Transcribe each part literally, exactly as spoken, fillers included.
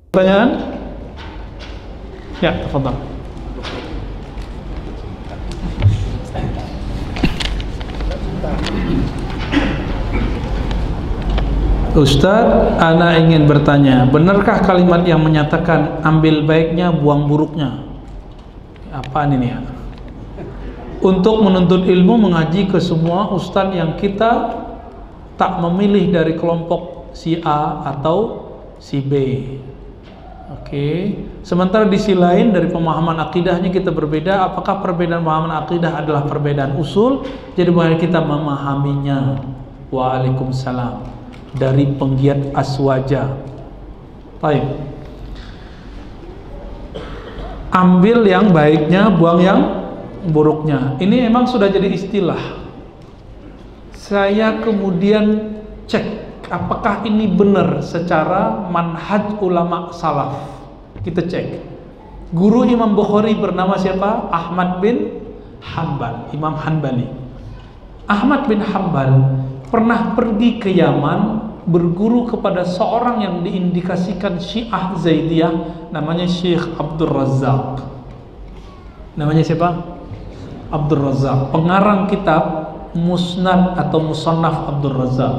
Pertanyaan? Ya, tafadhal. Ustadz, ana ingin bertanya, benarkah kalimat yang menyatakan ambil baiknya, buang buruknya? Apaan ini ya? Untuk menuntut ilmu mengaji ke semua ustadz yang kita tak memilih dari kelompok si A atau si B. Oke. Sementara di sisi lain dari pemahaman akidahnya kita berbeda. Apakah perbedaan pemahaman akidah adalah perbedaan usul? Jadi bagaimana kita memahaminya? Waalaikumsalam. Dari penggiat aswaja. Baik. Ambil yang baiknya, buang yang buruknya. Ini emang sudah jadi istilah. Saya kemudian cek apakah ini benar secara manhaj ulama salaf. Kita cek. Guru Imam Bukhari bernama siapa? Ahmad bin Hanbal, Imam Hanbali. Ahmad bin Hanbal pernah pergi ke Yaman berguru kepada seorang yang diindikasikan Syiah Zaidiyah, namanya Syekh Abdul Razak. Namanya siapa? Abdul Razak, pengarang kitab Musnad atau Musannaf Abdul Razak.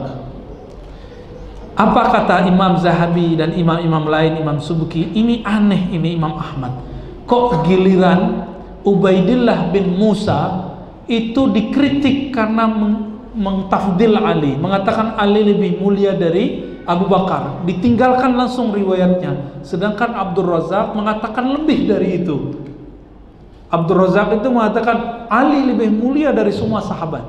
Apa kata Imam Zahabi dan imam-imam lain, Imam Subki? Ini aneh, ini Imam Ahmad. Kok giliran Ubaidillah bin Musa itu dikritik karena mengtafdil Ali, mengatakan Ali lebih mulia dari Abu Bakar, ditinggalkan langsung riwayatnya. Sedangkan Abdul Razak mengatakan lebih dari itu. Abdul Razak itu mengatakan Ali lebih mulia dari semua sahabat.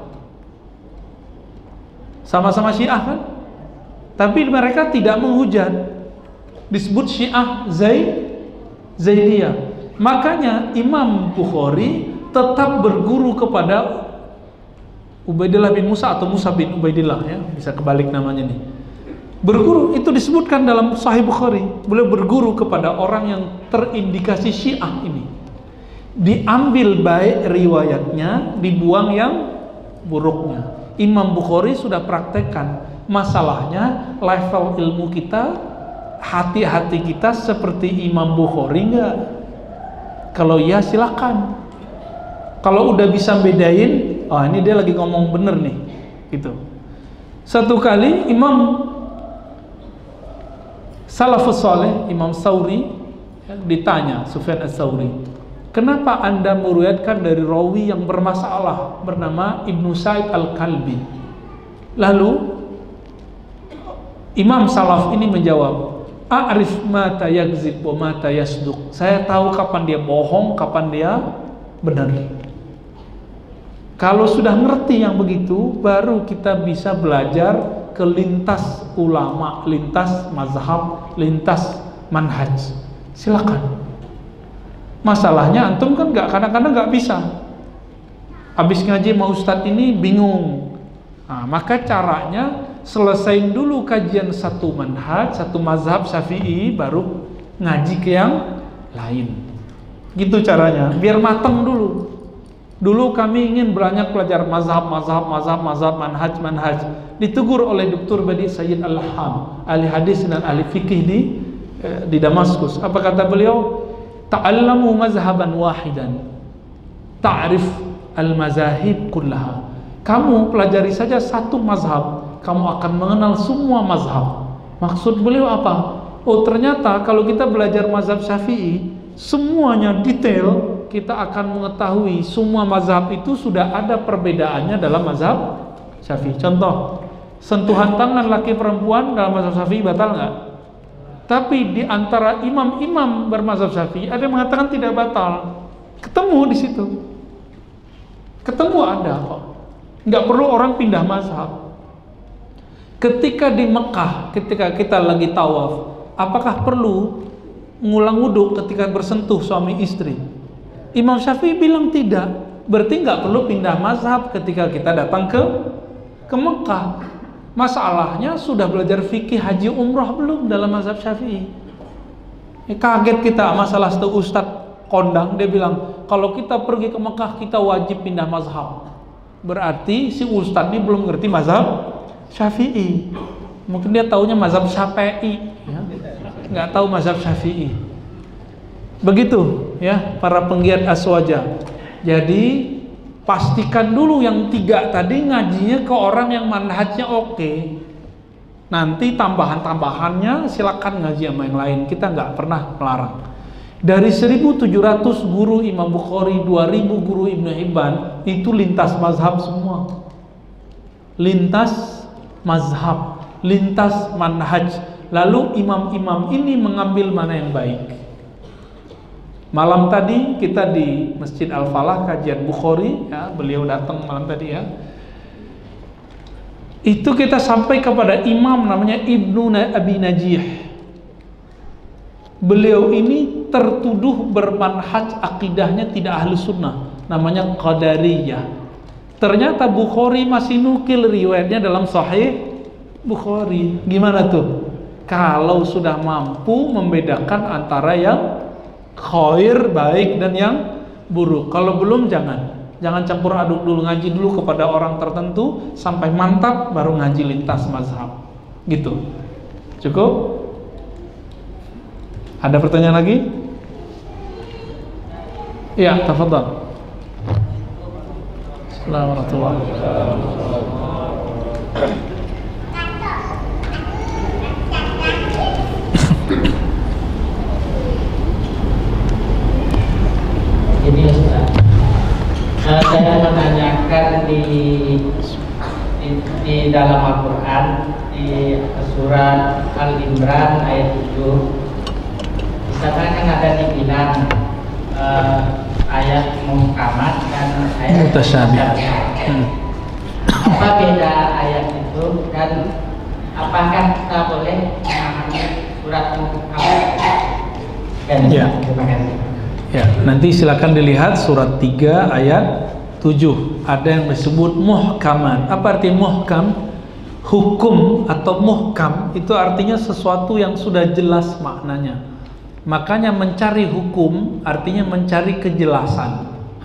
Sama-sama Syiah kan? Tapi mereka tidak menghujat. Disebut Syiah Zaid Zaidiyah. Makanya Imam Bukhari tetap berguru kepada Ubaidillah bin Musa atau Musa bin Ubaidillah, ya, bisa kebalik namanya nih. Berguru itu disebutkan dalam Sahih Bukhari. Beliau berguru kepada orang yang terindikasi Syiah ini. Diambil baik riwayatnya, dibuang yang buruknya. Imam Bukhari sudah praktekkan. Masalahnya level ilmu kita, hati-hati kita seperti Imam Bukhari enggak? Kalau iya silakan. Kalau udah bisa bedain, oh ini dia lagi ngomong bener nih, gitu. Satu kali Imam Salafus Saleh, Imam Tsauri, ya, ditanya Sufyan Ats-Tsauri, kenapa anda meriwayatkan dari rawi yang bermasalah bernama Ibnu Sa'id Al-Kalbi? Lalu Imam Salaf ini menjawab, a'rif mata yakzib wa mata yasduq. Saya tahu kapan dia bohong, kapan dia benar. Kalau sudah ngerti yang begitu, baru kita bisa belajar ke lintas ulama, lintas mazhab, lintas manhaj. Silakan. Masalahnya antum kan nggak, kadang-kadang nggak bisa. Habis ngaji sama ustadz ini bingung. Nah, maka caranya selesain dulu kajian satu manhaj, satu mazhab Syafi'i, baru ngaji ke yang lain. Gitu caranya, biar mateng dulu. Dulu kami ingin banyak belajar mazhab, mazhab, mazhab, mazhab, manhaj, manhaj. Ditegur oleh Doktor Badi Sayyid Al-Ham, ahli hadis dan ahli fikih di eh, di Damaskus. Apa kata beliau? Ta'allamu mazhaban wahidan, ta'rif al-mazahib kullaha. Kamu pelajari saja satu mazhab, kamu akan mengenal semua mazhab. Maksud beliau apa? Oh ternyata kalau kita belajar mazhab Syafi'i, semuanya detail, kita akan mengetahui semua mazhab itu sudah ada perbedaannya dalam mazhab Syafi'i. Contoh, sentuhan tangan laki perempuan dalam mazhab Syafi'i batal nggak? Tapi di antara imam-imam bermazhab Syafi'i ada yang mengatakan tidak batal. Ketemu di situ. Ketemu ada kok. Nggak perlu orang pindah mazhab. Ketika di Mekah, ketika kita lagi tawaf, apakah perlu ngulang wudhu ketika bersentuh suami istri? Imam Syafi'i bilang tidak. Berarti nggak perlu pindah mazhab ketika kita datang ke ke Mekah. Masalahnya sudah belajar fikih haji umrah belum dalam mazhab Syafi'i? Ya, kaget kita masalah satu ustadz kondang, dia bilang kalau kita pergi ke Mekah kita wajib pindah mazhab. Berarti si ustadz ini belum ngerti mazhab Syafi'i. Mungkin dia taunya mazhab Syafi'i. Ya. nggak tahu mazhab Syafi'i. Begitu ya para penggiat aswaja. Jadi pastikan dulu yang tiga tadi ngajinya ke orang yang manhajnya oke. Nanti tambahan-tambahannya silakan ngaji sama yang lain. Kita nggak pernah melarang. Dari seribu tujuh ratus guru Imam Bukhari, dua ribu guru Ibnu Hibban, itu lintas mazhab semua. Lintas mazhab, lintas manhaj. Lalu imam-imam ini mengambil mana yang baik. Malam tadi kita di Masjid Al-Falah kajian Bukhari, ya, beliau datang malam tadi ya. Itu kita sampai kepada imam namanya Ibnu Abi Najih. Beliau ini tertuduh bermanhaj akidahnya tidak ahli sunnah, namanya Qadariyah. Ternyata Bukhari masih nukil riwayatnya dalam Sahih Bukhari. Gimana tuh? Kalau sudah mampu membedakan antara yang khair, baik, dan yang buruk. Kalau belum jangan. Jangan campur aduk dulu, ngaji dulu kepada orang tertentu sampai mantap baru ngaji lintas mazhab. Gitu. Cukup? Ada pertanyaan lagi? Ya, tafadhal. Assalamualaikum warahmatullahi wabarakatuh. Jadi Ustaz, uh, saya menanyakan di, di di dalam Al-Quran di surat Al-Imran ayat tujuh, misalkan yang ada dibilang uh, ayat muhkamat dan ayat mutasyabih. Hmm. Apa beda ayat itu dan apakah kita boleh memahami surat muhkamat? Ya. Terima kasih. Ya, nanti silakan dilihat surat tiga ayat tujuh. Ada yang disebut muhkaman. Apa arti muhkam? Hukum atau muhkam itu artinya sesuatu yang sudah jelas maknanya. Makanya mencari hukum artinya mencari kejelasan.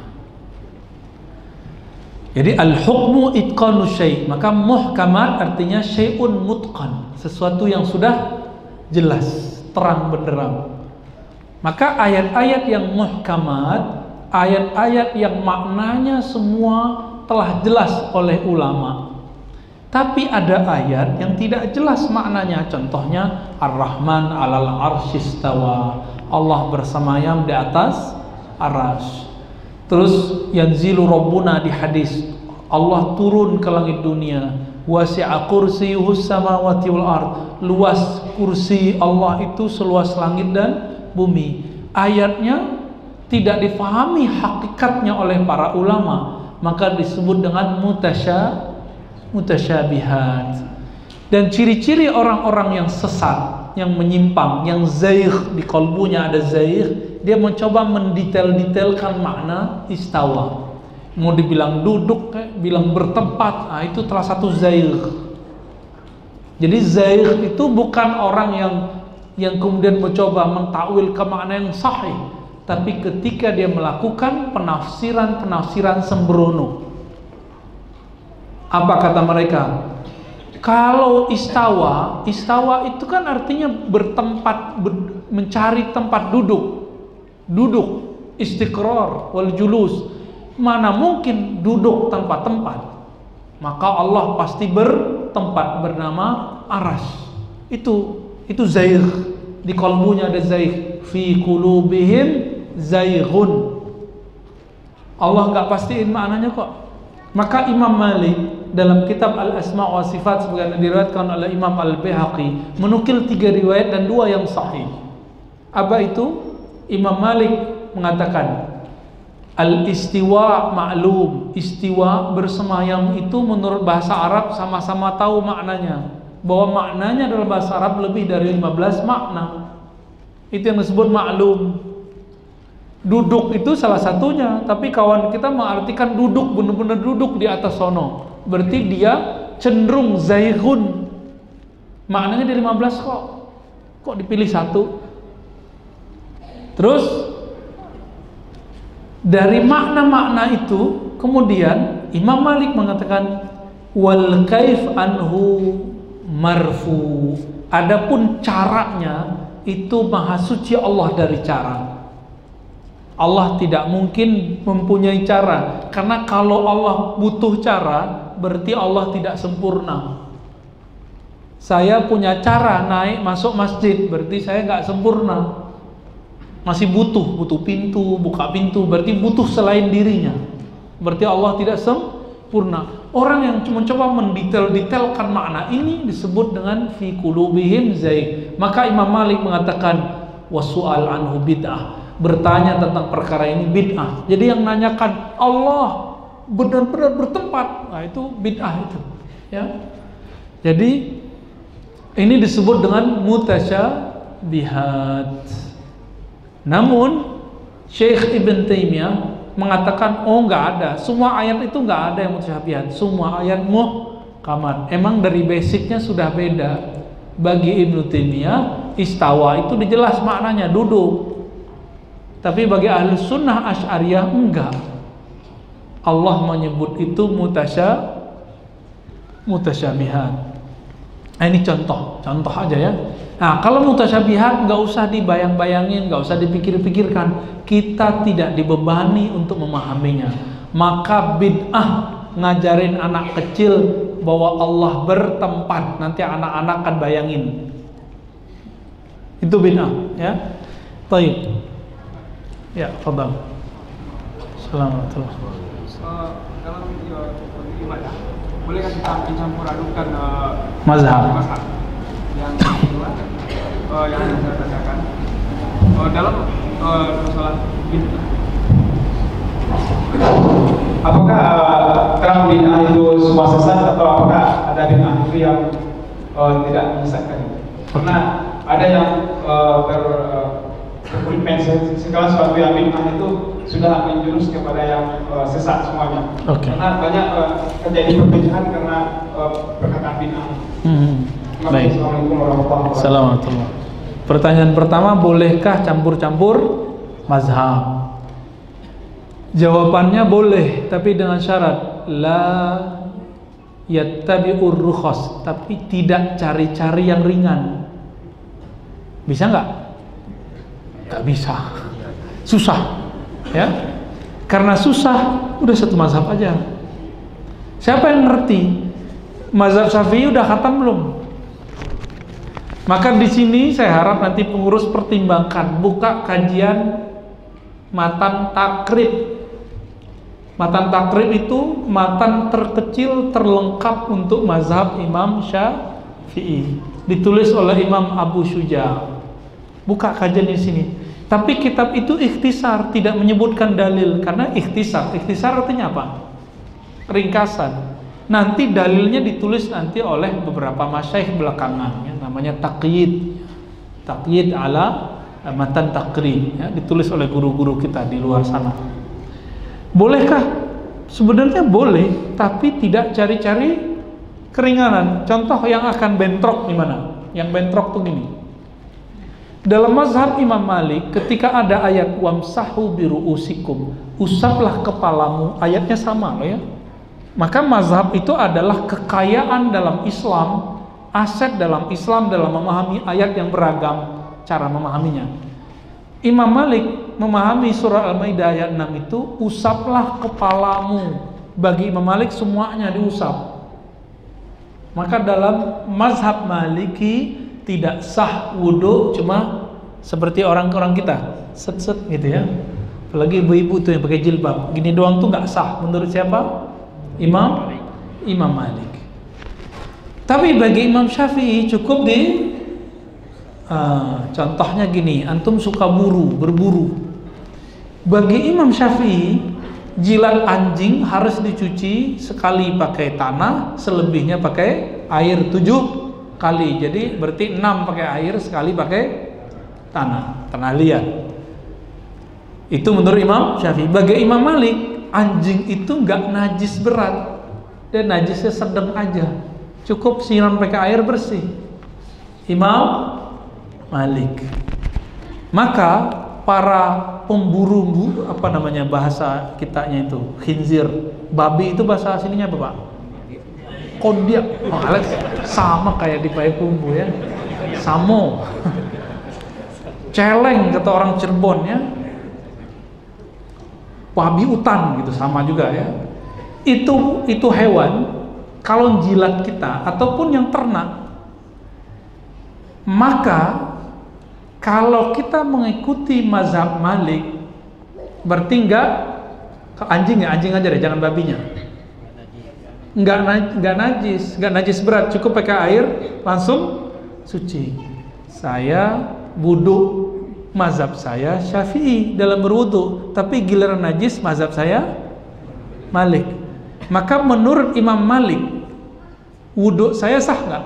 Jadi al-hukmu itqanu syai'. Maka muhkamat artinya syai'un mutqan, sesuatu yang sudah jelas, terang benderang. Maka ayat-ayat yang muhkamat, ayat-ayat yang maknanya semua telah jelas oleh ulama. Tapi ada ayat yang tidak jelas maknanya. Contohnya Ar-Rahman 'alal arsyistawa, Allah bersemayam di atas arasy. Terus yanzilu rabbuna di hadis, Allah turun ke langit dunia. Wasi'a kursiyyuhus samawati wal ard, luas kursi Allah itu seluas langit dan bumi. Ayatnya tidak difahami hakikatnya oleh para ulama, maka disebut dengan mutasya mutasyabihat. Dan ciri-ciri orang-orang yang sesat, yang menyimpang, yang zaigh, di kalbunya ada zaigh, dia mencoba mendetail-detailkan makna istawa. Mau dibilang duduk, kayak bilang bertempat, nah itu salah satu zaigh. Jadi zaigh itu bukan orang yang yang kemudian mencoba mentakwil ke makna yang sahih, tapi ketika dia melakukan penafsiran-penafsiran sembrono. Apa kata mereka? Kalau istawa, istawa itu kan artinya bertempat, ber, mencari tempat duduk, duduk, istiqrar wal julus. Mana mungkin duduk tanpa tempat? Maka Allah pasti bertempat bernama arasy. Itu itu zaigh, di kalbunya ada zaigh, fi qulubihim zaighun. Allah nggak pastiin maknanya kok. Maka Imam Malik dalam kitab Al-Asma' wa Sifat sebagaimana diriwayatkan oleh Imam Al-Baihaqi menukil tiga riwayat dan dua yang sahih. Apa itu? Imam Malik mengatakan al-istiwa ma'lum, istiwa bersemayam itu menurut bahasa Arab sama-sama tahu maknanya, bahwa maknanya dalam bahasa Arab lebih dari lima belas makna. Itu yang disebut maklum. Duduk itu salah satunya, tapi kawan kita mengartikan duduk, benar-benar duduk di atas sono. Berarti dia cenderung zaighun. Maknanya dari lima belas kok. Kok dipilih satu? Terus dari makna-makna itu kemudian Imam Malik mengatakan wal kaif anhu marfu. Adapun caranya itu maha suci Allah dari cara. Allah tidak mungkin mempunyai cara, karena kalau Allah butuh cara, berarti Allah tidak sempurna. Saya punya cara naik masuk masjid, berarti saya nggak sempurna, masih butuh, butuh pintu, buka pintu, berarti butuh selain dirinya, berarti Allah tidak sempurna. Orang yang mencoba mendetail-detailkan makna ini disebut dengan fi qulubihim zaig. Maka Imam Malik mengatakan wasu'al anhu bid'ah, bertanya tentang perkara ini bid'ah. Jadi yang nanyakan Allah benar-benar bertempat, nah itu bid'ah itu, ya. Jadi ini disebut dengan mutasyabihat. Namun Syekh Ibn Taimiyah mengatakan, oh nggak ada, semua ayat itu nggak ada yang mutasyabihat, semua ayat muhkamat. Emang dari basicnya sudah beda. Bagi Ibn Taimiyah istawa itu dijelas maknanya duduk, tapi bagi ahli sunnah Asy'ariyah enggak. Allah menyebut itu mutasya mutasyabihat. Nah, ini contoh, contoh aja ya. Nah, kalau mutasyabihat nggak usah dibayang-bayangin, nggak usah dipikir-pikirkan. Kita tidak dibebani untuk memahaminya. Maka bid'ah ngajarin anak kecil bahwa Allah bertempat, nanti anak-anak kan bayangin. Itu bid'ah, ya. Baik. Ya, fadhal. Assalamualaikum. Uh, dalam video ibadah, bolehkah kita mencampur adukan uh, mazhab? mazhab? Yang kedua, uh, yang saya tanyakan, uh, dalam uh, masalah bid'ah, apakah uh, terang bid'ah itu semua sesat atau apakah ada bid'ah itu yang uh, tidak menyesatkan? Karena ada yang uh, ber uh, berprinsip segala sesuatu yang bid'ah itu sudah menjurus kepada yang uh, sesat semuanya. Okay. Karena banyak uh, terjadi perpecahan karena uh, perkataan bid'ah. Hmm. Baik. Assalamualaikum warahmatullahi wabarakatuh. Assalamualaikum. Pertanyaan pertama, bolehkah campur-campur mazhab? Jawabannya boleh, tapi dengan syarat la yattabi'ur rukhas, tapi tidak cari-cari yang ringan. Bisa nggak? Nggak bisa. Susah, ya. Karena susah, udah satu mazhab aja. Siapa yang ngerti? Mazhab Syafi'i udah khatam belum? Maka di sini saya harap nanti pengurus pertimbangkan, buka kajian matan takrib. Matan takrib itu matan terkecil terlengkap untuk mazhab Imam Syafi'i, ditulis oleh Imam Abu Syuja. Buka kajian di sini. Tapi kitab itu ikhtisar, tidak menyebutkan dalil, karena ikhtisar. Ikhtisar artinya apa? Ringkasan. Nanti dalilnya ditulis nanti oleh beberapa masyaikh belakangan, ya, namanya taqyid, taqyid ala matan takrib, ya, ditulis oleh guru-guru kita di luar sana. Bolehkah? Sebenarnya boleh, tapi tidak cari-cari keringanan. Contoh yang akan bentrok di mana? Yang bentrok tuh gini. Dalam mazhab Imam Malik, ketika ada ayat wamsahu biru'usikum, usaplah kepalamu, ayatnya sama loh ya. Maka mazhab itu adalah kekayaan dalam Islam, aset dalam Islam dalam memahami ayat yang beragam cara memahaminya. Imam Malik memahami surah Al-Maidah ayat enam itu, usaplah kepalamu. Bagi Imam Malik semuanya diusap. Maka dalam mazhab Maliki tidak sah wudhu cuma seperti orang-orang kita, set-set gitu ya. Apalagi ibu-ibu tuh yang pakai jilbab, gini doang tuh nggak sah menurut siapa? Imam Imam Malik. Tapi bagi Imam Syafi'i cukup di uh, contohnya gini, antum suka buru, berburu. Bagi Imam Syafi'i, jilat anjing harus dicuci sekali pakai tanah, selebihnya pakai air tujuh kali. Jadi berarti enam pakai air, sekali pakai tanah, tanah liat. Itu menurut Imam Syafi'i. Bagi Imam Malik, anjing itu nggak najis berat, dan najisnya sedang aja, cukup siram pakai air bersih. Imam Malik. Maka para pemburu, apa namanya bahasa kitanya itu, khinzir, babi itu bahasa aslinya apa Pak? Kondiak. Oh, Alex sama kayak di Payakumbuh ya, samo. celeng kata orang Cirebon ya, babi utan gitu sama juga ya. Itu itu hewan kalau jilat kita ataupun yang ternak, maka kalau kita mengikuti mazhab Malik berarti enggak anjing ya, anjing aja deh, jangan babinya. Enggak enggak najis, enggak najis berat, cukup pakai air langsung suci. Saya wudu, mazhab saya Syafi'i dalam berwudu, tapi giliran najis mazhab saya Malik. Maka menurut Imam Malik wudu saya sah nggak?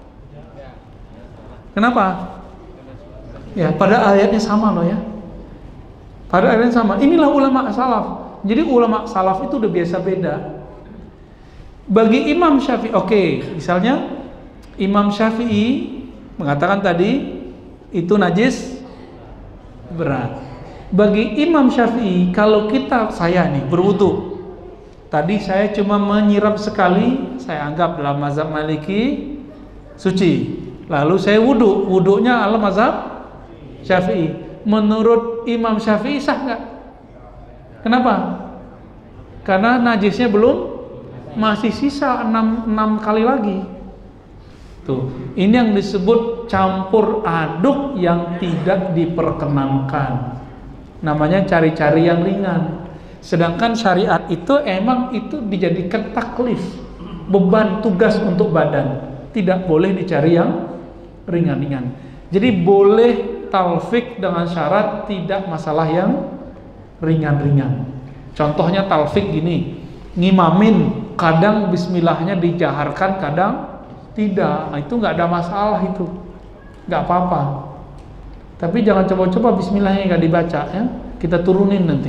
Kenapa? Ya pada ayatnya sama loh ya, pada ayatnya sama. Inilah ulama salaf. Jadi ulama salaf itu udah biasa beda. Bagi Imam Syafi'i, oke, okay, misalnya Imam Syafi'i mengatakan tadi itu najis berat. Bagi Imam Syafi'i, kalau kita saya nih berwudu, tadi saya cuma menyiram sekali, saya anggap dalam mazhab Maliki suci. Lalu saya wudu, wudunya ala mazhab Syafi'i. Menurut Imam Syafi'i sah nggak? Kenapa? Karena najisnya belum, masih sisa enam kali lagi. Tuh, ini yang disebut campur aduk yang tidak diperkenankan. Namanya cari-cari yang ringan. Sedangkan syariat itu emang itu dijadikan taklif, beban tugas untuk badan. Tidak boleh dicari yang ringan-ringan. Jadi boleh talfik dengan syarat tidak masalah yang ringan-ringan. Contohnya talfik gini, ngimamin kadang bismillahnya dijaharkan, kadang tidak. Nah, itu nggak ada masalah, itu nggak apa-apa. Tapi jangan coba-coba bismillahnya nggak dibaca ya, kita turunin nanti.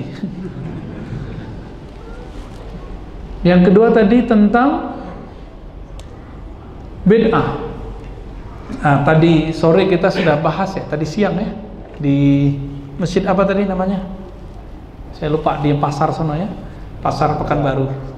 Yang kedua tadi tentang bid'ah. Nah, tadi sore kita sudah bahas ya, tadi siang ya, di masjid apa tadi namanya? Saya lupa, di pasar sono ya, pasar Pekanbaru.